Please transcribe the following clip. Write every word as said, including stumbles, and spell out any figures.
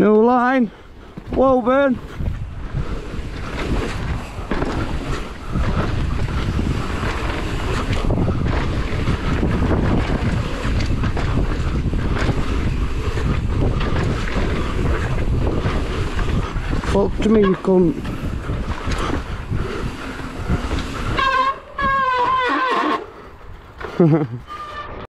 New line, Woburn. Fuck to me, you cunt.